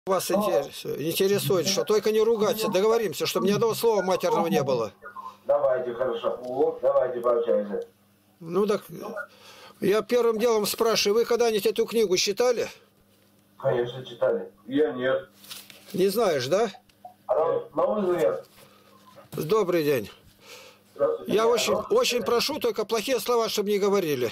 Вас интересует, что только не ругаться, договоримся, чтобы ни одного слова матерного не было. Давайте, хорошо. Вот, давайте пообщаемся. Ну так, я первым делом спрашиваю, вы когда-нибудь эту книгу читали? Конечно, читали. Я нет. Не знаешь, да? На вызов нет. Добрый день. Я очень прошу, только плохие слова, чтобы не говорили.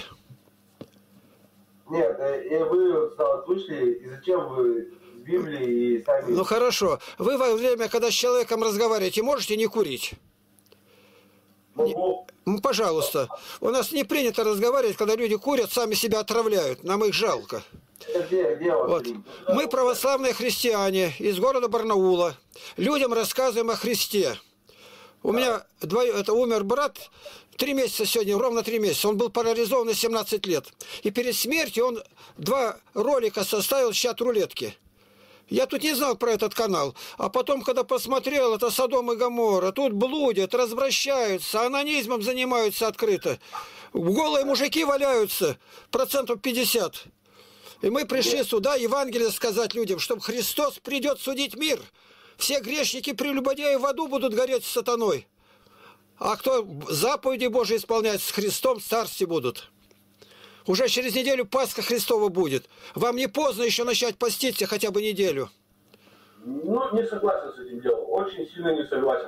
Нет, вы вышли, и зачем вы с Библией и сами... Ну хорошо. Вы во время, когда с человеком разговариваете, можете не курить? Могу. Пожалуйста. У нас не принято разговаривать, когда люди курят, сами себя отравляют. Нам их жалко. Где Вот. Мы православные христиане из города Барнаула. Людям рассказываем о Христе. У меня умер брат 3 месяца сегодня, ровно 3 месяца. Он был парализован на 17 лет. И перед смертью он 2 ролика составил с чат рулетки. Я тут не знал про этот канал. А потом, когда посмотрел, это Содом и Гоморра. Тут блудят, развращаются, анонизмом занимаются открыто. Голые мужики валяются, 50%. И мы пришли сюда Евангелие сказать людям, чтобы Христос придет судить мир. Все грешники, прелюбодеи в аду будут гореть с сатаной. А кто заповеди Божьи исполняет, с Христом в царстве будут. Уже через неделю Пасха Христова будет. Вам не поздно еще начать поститься хотя бы неделю. Ну, не согласен с этим делом. Очень сильно не согласен.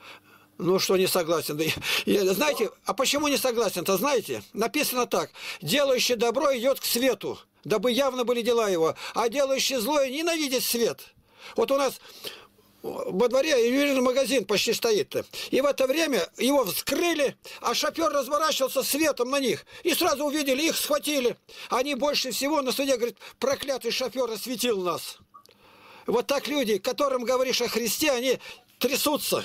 Ну, что не согласен? Знаете, а почему не согласен-то, знаете? Написано так. Делающий добро идет к свету, дабы явно были дела его. А делающий злое ненавидит свет. Вот у нас во дворе ювелирный магазин почти стоит-то. И в это время его вскрыли, а шофер разворачивался светом на них. И сразу увидели, их схватили. Они больше всего на суде говорят, проклятый шофер осветил нас. Вот так люди, которым говоришь о Христе, они трясутся.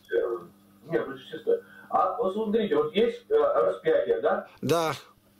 Нет, чисто. А вот смотрите, вот есть распятие, да? Да.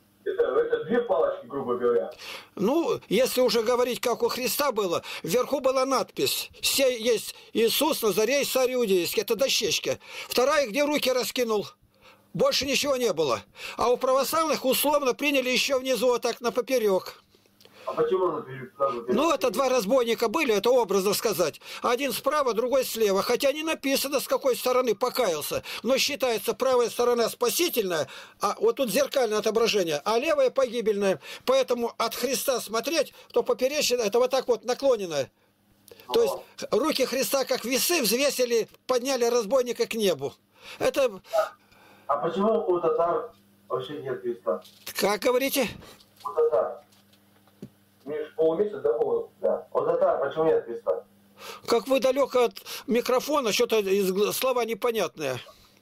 Это 2 палочки, грубо говоря. Ну, если уже говорить, как у Христа было, вверху была надпись. Все есть Иисус, Назарей, царь иудейский. Это дощечка. Вторая, где руки раскинул. Больше ничего не было. А у православных условно приняли еще внизу, вот так, на поперек. А почему на поперек? Ну, это 2 разбойника были, это образно сказать. Один справа, другой слева. Хотя не написано, с какой стороны покаялся. Но считается правая сторона спасительная, а вот тут зеркальное отображение, а левая погибельная. Поэтому от Христа смотреть, то поперечное, это вот так вот наклоненное. То есть руки Христа, как весы, взвесили, подняли разбойника к небу. Это... А почему у татар вообще нет креста? Как говорите? У татар. Мне же полумесяца, да, было? Да. У татар почему нет креста? Как вы далеко от микрофона, что-то слова непонятные.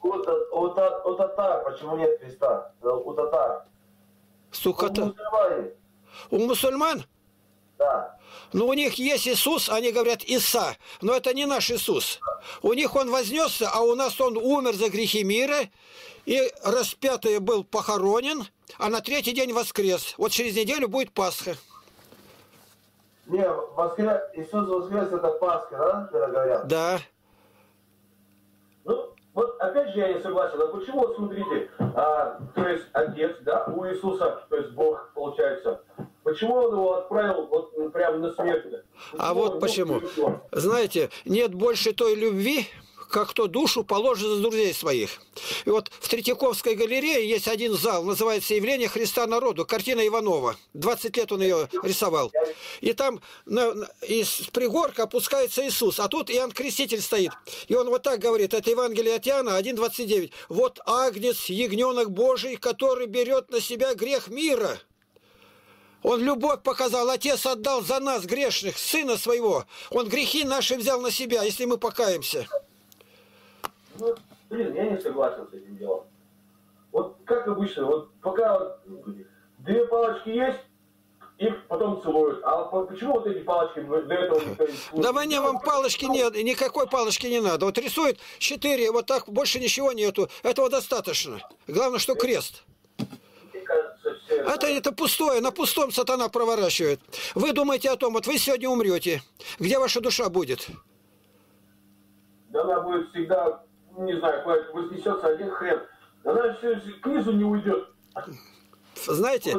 У татар почему нет креста? У татар. Сукота. У У мусульман? Да. Ну, у них есть Иисус, они говорят Иса, но это не наш Иисус. У них он вознесся, а у нас он умер за грехи мира, и распятый был похоронен, а на 3-й день воскрес. Вот через неделю будет Пасха. Не, Иисус воскрес, это Пасха, да, когда говорят? Да. Ну, вот опять же я не согласен. А почему, вот смотрите, то есть Отец, да, у Иисуса, то есть Бог, получается, почему он его отправил вот прямо на смерть? А вот почему. Знаете, нет больше той любви, как кто душу положит за друзей своих. И вот в Третьяковской галерее есть один зал, называется «Явление Христа народу», картина Иванова. 20 лет он ее рисовал. И там из пригорка опускается Иисус, а тут Иоанн Креститель стоит. И он вот так говорит, это Евангелие от Иоанна 1,29. «Вот Агнец, ягненок Божий, который берет на себя грех мира». Он любовь показал, Отец отдал за нас, грешных, Сына Своего. Он грехи наши взял на себя, если мы покаемся. Ну, блин, я не согласен с этим делом. Вот как обычно, вот пока 2 палочки есть, их потом целуют. А почему вот эти палочки до этого никто не целует? Да мне вам палочки нет, никакой палочки не надо. Вот рисует 4, вот так, больше ничего нету. Этого достаточно. Главное, что крест. Мне кажется, все Это пустое, на пустом сатана проворачивает. Вы думаете о том, вот вы сегодня умрете. Где ваша душа будет? Да она будет всегда, не знаю, вознесется один хрен. Она все к низу не уйдет. Знаете,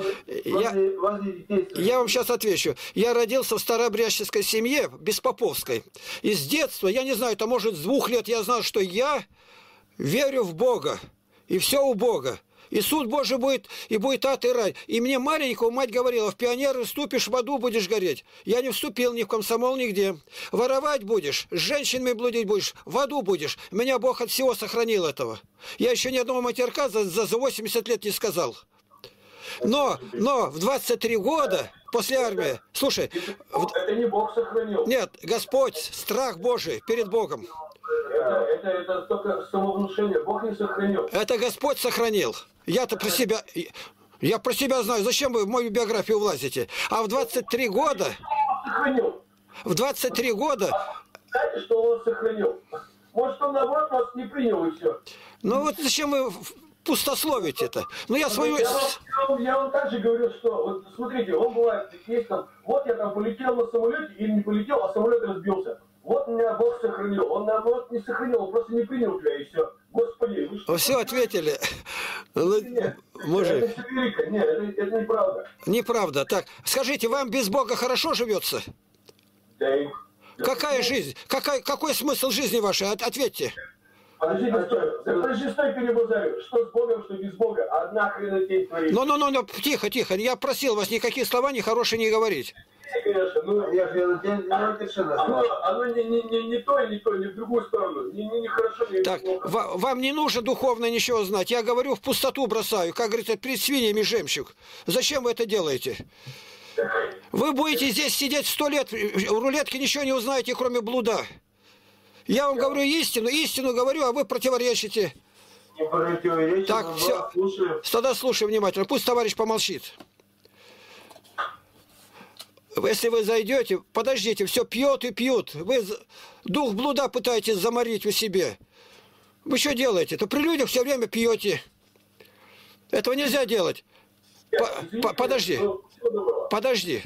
я вам сейчас отвечу. Я родился в старообрядческой семье, беспоповской. И с детства, я не знаю, это может с 2 лет, я знал, что я верю в Бога. И все у Бога. И суд Божий будет, и будет ад и рай. И мне маленького мать говорила, в пионеры вступишь, в аду будешь гореть. Я не вступил ни в комсомол, нигде. Воровать будешь, с женщинами блудить будешь, в аду будешь. Меня Бог от всего сохранил этого. Я еще ни одного матерка за 80 лет не сказал. Но в 23 года после армии, слушай... Это не Бог сохранил. Нет, Господь, страх Божий перед Богом. Это только самовнушение. Бог не сохранил. Это Господь сохранил. Я-то про себя... Я про себя знаю. Зачем вы в мою биографию влазите? А в 23 года... Сохранил. В 23 года... Знаете, что он сохранил? Может, он наоборот вас не принял и все. Ну вот зачем вы пустословите-то? Ну я свою... Я вам также говорю, что... Вот смотрите, он бывает, есть там... Вот я там полетел на самолете, или не полетел, а самолет разбился. Вот меня Бог сохранил. Он, наоборот, не сохранил, он просто не принял тебя, и все. Господи, вы что? Все ответили. Нет, мужик. это все велико. Нет, это неправда. Неправда. Так, скажите, вам без Бога хорошо живется? Да и... Какая жизнь? Какой смысл жизни вашей? Ответьте. Подождите, стой, перебазарю. Что с Богом, что без Бога? Одна хренотень творит. Ну, тихо. Я просил вас никакие слова нехорошие не говорить. Конечно, ну, я же оно не то, не в другую сторону. Не хорошо, не так, вам не нужно духовно ничего знать. Я говорю, в пустоту бросаю, как говорится, перед свиньями жемчуг. Зачем вы это делаете? Вы будете здесь сидеть 100 лет, в рулетке ничего не узнаете, кроме блуда. Я вам говорю истину говорю, а вы противоречите. Так, все. Тогда слушай внимательно, пусть товарищ помолчит. Если вы зайдете, подождите, все пьет и пьют. Вы дух блуда пытаетесь заморить в себе. Вы что делаете-то? При людях все время пьете. Этого нельзя делать. Подожди.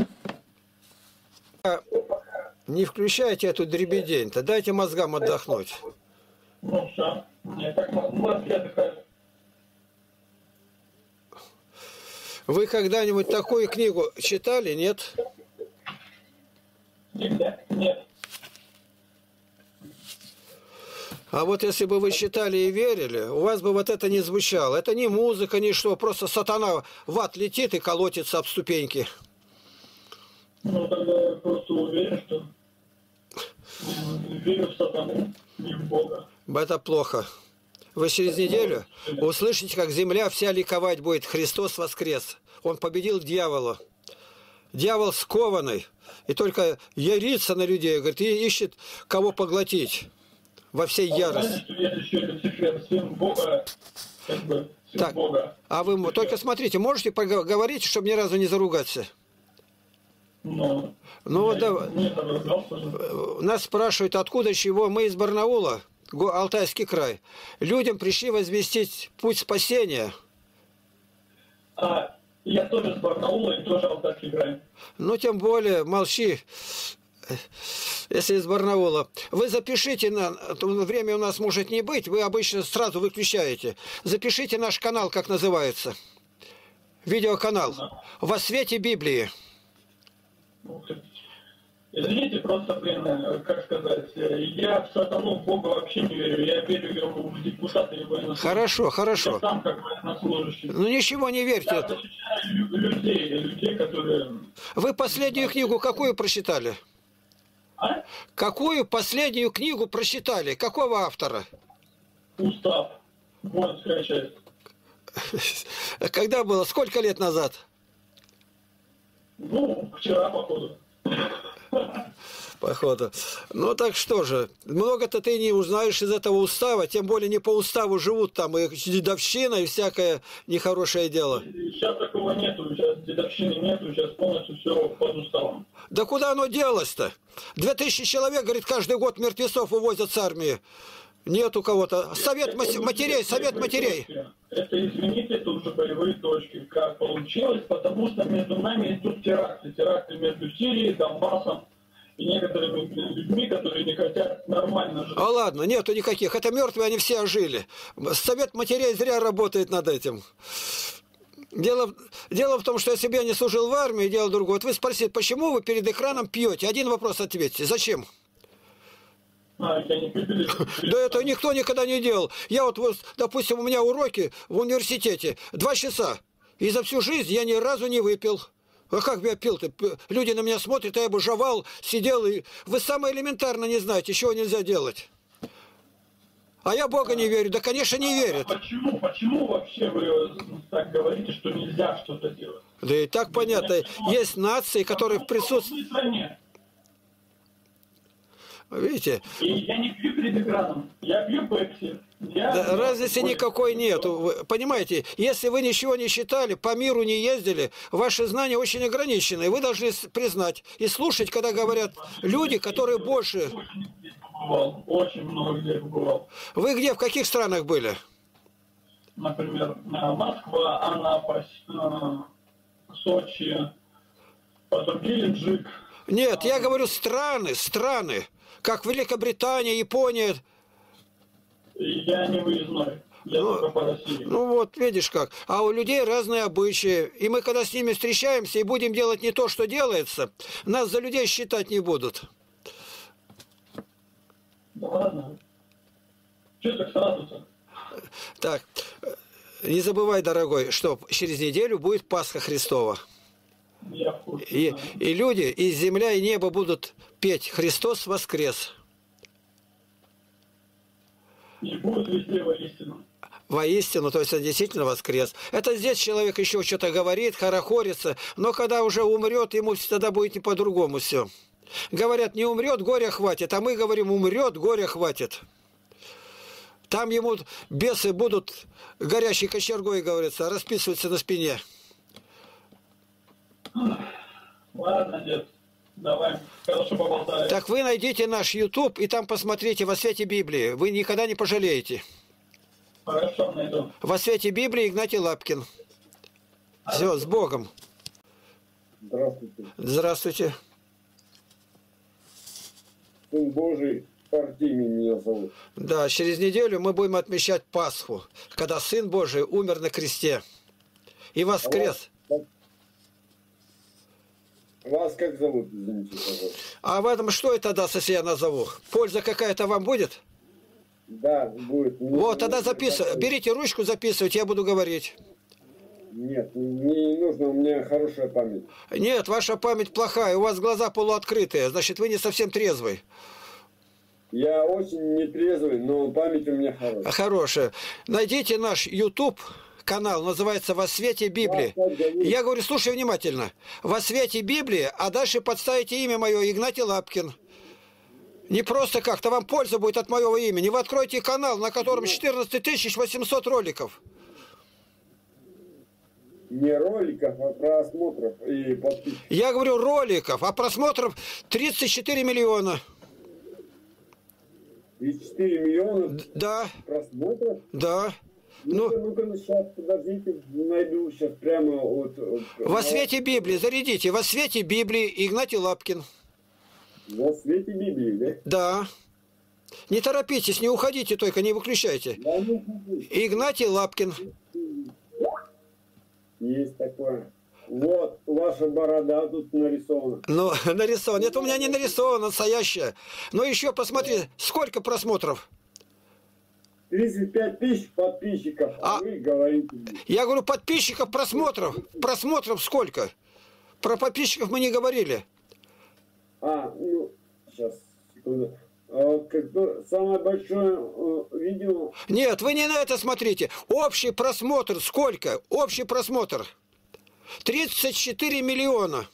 Не включайте эту дребедень-то. Дайте мозгам отдохнуть. Ну, все. Я так мозги отдыхаю. Вы когда-нибудь такую книгу читали, нет? Нет. А вот если бы вы читали и верили, у вас бы вот это не звучало. Это не музыка, ни что. Просто сатана в ад летит и колотится об ступеньки. Ну, тогда я просто уверен, что верю в сатану, не в Бога. Это плохо. Вы через неделю услышите, как земля вся ликовать будет. Христос воскрес. Он победил дьявола. Дьявол скованный. И только ярится на людей, говорит, и ищет, кого поглотить во всей ярости. Есть еще этот секрет, сын Бога, как бы, сын так, Бога. А вы только смотрите, можете поговорить, чтобы ни разу не заругаться? Ну вот да, не нас спрашивают, откуда, чего. Мы из Барнаула, Алтайский край. Людям пришли возвестить путь спасения. Я тоже с Барнаула и тоже Алтайский край. Ну, тем более, молчи, если из Барнаула. Вы запишите, время у нас может не быть, вы обычно сразу выключаете. Запишите наш канал, как называется. Видеоканал. «Во свете Библии». Извините, просто, как сказать, я в сатану, в Бога вообще не верю. Я верю в депутаты и военнослужащих. Хорошо. Я сам как военнослужащий. Ну ничего не верьте. Я защищаю людей, которые... Вы последнюю книгу какую прочитали? Какую последнюю книгу прочитали? Какого автора? Устав. Воинская часть. Когда было? Сколько лет назад? Ну, вчера, походу. Походу. Ну так что же, много-то ты не узнаешь из этого устава, тем более не по уставу живут там, и дедовщина, и всякое нехорошее дело. Сейчас такого нету, сейчас дедовщины нету, сейчас полностью все под уставом. Да куда оно делось-то? 2000 человек, говорит, каждый год мертвецов увозят с армии. Нет у кого-то. Совет матерей. Это, извините, тут же боевые точки. Как получилось, потому что между нами идут теракты. Теракты между Сирией, Донбассом и некоторыми людьми, которые не хотят нормально жить. А ладно, нету никаких. Это мертвые, они все ожили. Совет матерей зря работает над этим. Дело в том, что если бы я не служил в армии, делал другое. Вот вы спросите, почему вы перед экраном пьете? Один вопрос ответьте. Зачем? Я не пью. Да это никто никогда не делал. Я вот, допустим, у меня уроки в университете 2 часа. И за всю жизнь я ни разу не выпил. А как бы я пил-то? Люди на меня смотрят, а я бы жевал, сидел. И... Вы самое элементарно не знаете, чего нельзя делать. А я Бога не верю. Да, конечно, не верят. Почему вообще вы так говорите, что нельзя что-то делать? Да и так понятно. Есть нации, которые в присутствии... Видите? И я не пью перед экраном. Я пью пепси. Да, разницы никакой нету. Понимаете, если вы ничего не считали, по миру не ездили, ваши знания очень ограничены. Вы должны признать и слушать, когда говорят люди, которые больше... Очень много где побывал. Вы где, в каких странах были? Например, Москва, Анапа, Сочи, потом Геленджик. Нет, я говорю страны, как Великобритания, Япония. Я не выездной. Я только по России. Ну вот, видишь как. А у людей разные обычаи. И мы, когда с ними встречаемся и будем делать не то, что делается, нас за людей считать не будут. Да ладно. Че так сразу-то? Так, не забывай, дорогой, что через неделю будет Пасха Христова. Я в курсе, И люди, и земля, и небо будут петь «Христос воскрес». И будет везде воистину. Воистину, то есть он действительно воскрес. Это здесь человек еще что-то говорит, хорохорится, но когда уже умрет, ему тогда будет не по-другому все. Говорят, не умрет, горя хватит, а мы говорим, умрет, горя хватит. Там ему бесы будут горящей кочергой, говорится, расписываться на спине. Ладно, дед, давай, хорошо поболтаем. Так вы найдите наш YouTube и там посмотрите «Во свете Библии». Вы никогда не пожалеете. Хорошо, найду. «Во свете Библии» Игнатий Лапкин. Все, с Богом. Здравствуйте. Здравствуйте. Сын Божий, Артемий меня зовут. Да, через неделю мы будем отмечать Пасху, когда Сын Божий умер на кресте и воскрес. Вас как зовут, извините, пожалуйста? А в этом что это даст, если я назову? Польза какая-то вам будет? Да, будет. Вот, тогда записывайте. Берите ручку, записывайте, я буду говорить. Нет, не нужно, у меня хорошая память. Нет, ваша память плохая, у вас глаза полуоткрытые, значит, вы не совсем трезвый. Я очень нетрезвый, но память у меня хорошая. Хорошая. Найдите наш YouTube канал, называется «Во свете Библии». Я говорю, слушай внимательно. «Во свете Библии», а дальше подставите имя мое, Игнатий Лапкин. Не просто как-то, вам польза будет от моего имени. Вы откроете канал, на котором 14 800 роликов. Не роликов, а просмотров и подписчиков. Я говорю роликов, а просмотров 34 миллиона. 34 миллиона Да. просмотров? Да. Ну-ка, сейчас, подождите, найду сейчас прямо от... «Во свете Библии», зарядите. «Во свете Библии» Игнатий Лапкин. Во свете Библии, да? Да. Не торопитесь, не уходите только, не выключайте. Да, не ухожу. Игнатий Лапкин. Есть такое. Вот, ваша борода тут нарисована. Ну, нарисован. Это у меня не нарисовано, настоящее. Но еще посмотри, сколько просмотров. 35 тысяч подписчиков, а вы говорите... Я говорю, подписчиков, просмотров. Просмотров сколько? Про подписчиков мы не говорили. Ну, сейчас, секунду. Самое большое видео... Нет, вы не на это смотрите. Общий просмотр сколько? Общий просмотр. 34 миллиона.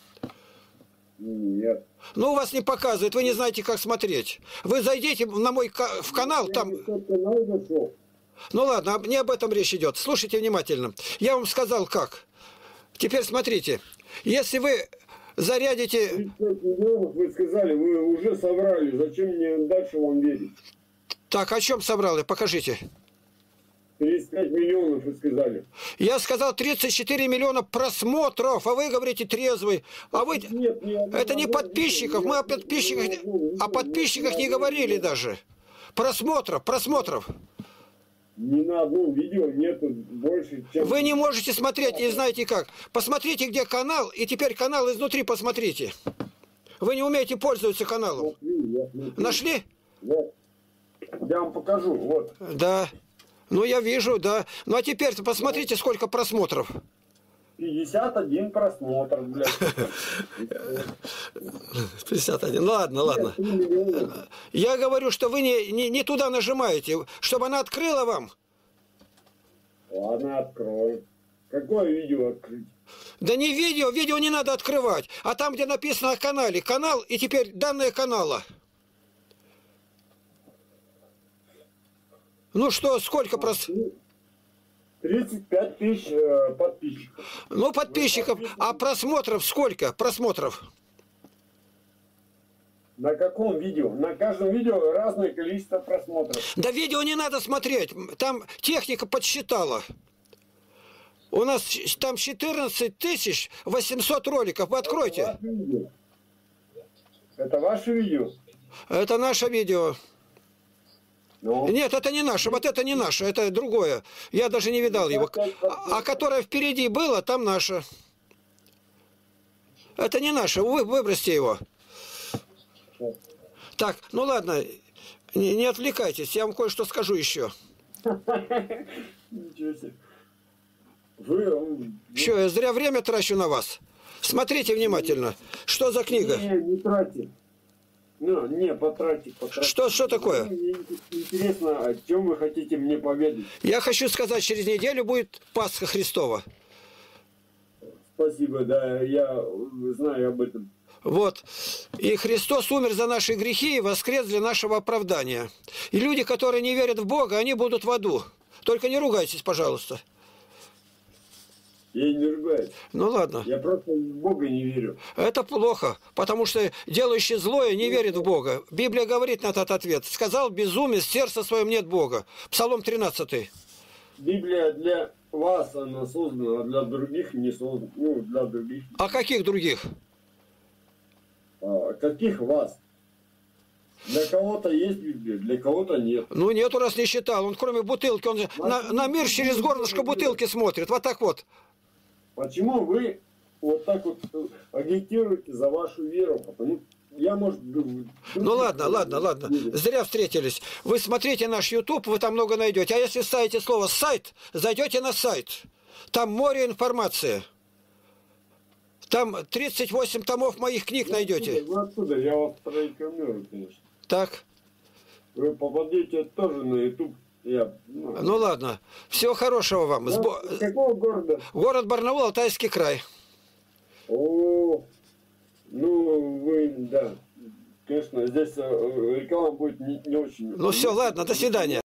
Нет. Ну, у вас не показывает, вы не знаете, как смотреть. Вы зайдите на мой в канал, там... Ну ладно, не об этом речь идет. Слушайте внимательно. Я вам сказал, как. Теперь смотрите. Если вы зарядите... 35 миллионов вы сказали, вы уже соврали. Зачем мне дальше вам верить? Так, о чем собрал я? Покажите. 35 миллионов вы сказали. Я сказал 34 миллиона просмотров, а вы говорите трезвый. А вы... Нет, это не подписчиков, мы о подписчиках не говорили даже. Просмотров. Ни на одном видео нету больше, чем... Вы не можете смотреть, не знаете как. Посмотрите, где канал, и теперь канал изнутри посмотрите. Вы не умеете пользоваться каналом. Нашли? Вот. Я вам покажу, вот. Да. Ну, я вижу, да. Ну, а теперь посмотрите, сколько просмотров. 51 просмотр, блядь. 51. Ладно, ладно. Я говорю, что вы не туда нажимаете, чтобы она открыла вам. Ладно, откроем. Какое видео открыть? Да не видео, видео не надо открывать. А там, где написано о канале, канал и теперь данные канала. Ну что, сколько 35 тысяч подписчиков. Ну, подписчиков. А просмотров сколько? Просмотров. На каком видео? На каждом видео разное количество просмотров. Да видео не надо смотреть. Там техника подсчитала. У нас там 14 800 роликов. Вы откройте. Это ваше видео? Это наше видео. Ну, Нет, это не наше. Вот это не наше. Это другое. Я даже не видал его. А которое впереди было, там наше. Это не наше. Вы выбросьте его. Так, ну ладно. Не отвлекайтесь. Я вам кое-что скажу еще. Ничего себе. Вы... Что, я зря время трачу на вас? Смотрите внимательно. Что за книга? Не тратьте. Ну, не, потратьте. Что такое? Мне интересно, о чем вы хотите мне поведать. Я хочу сказать, через неделю будет Пасха Христова. Спасибо, да, я знаю об этом. Вот. И Христос умер за наши грехи и воскрес для нашего оправдания. И люди, которые не верят в Бога, они будут в аду. Только не ругайтесь, пожалуйста. Я не ругаюсь. Ну ладно. Я просто в Бога не верю. Это плохо, потому что делающий злое не верит в Бога. Библия говорит на этот ответ. Сказал безумец, в сердце своем нет Бога. Псалом 13. Библия для вас она создана, а для других не создана. Ну, для других. А каких других? Каких вас? Для кого-то есть Библия, для кого-то нет. Ну нету, раз не считал. Он кроме бутылки, он на мир через горлышко бутылки смотрит. Вот так вот. Почему вы вот так вот агитируете за вашу веру? Потому я, может... Ну ладно. Зря встретились. Вы смотрите наш YouTube, вы там много найдете. А если ставите слово «сайт», зайдете на сайт. Там море информации. Там 38 томов моих книг найдете. Вы откуда? Я вас прорекламирую, конечно. Так. Вы попадете тоже на YouTube. Ну ладно. Всего хорошего вам. С какого города? Город Барнаул, Алтайский край. О, ну вы, да. Конечно, здесь реклама будет не очень... Ну все, ладно, до свидания.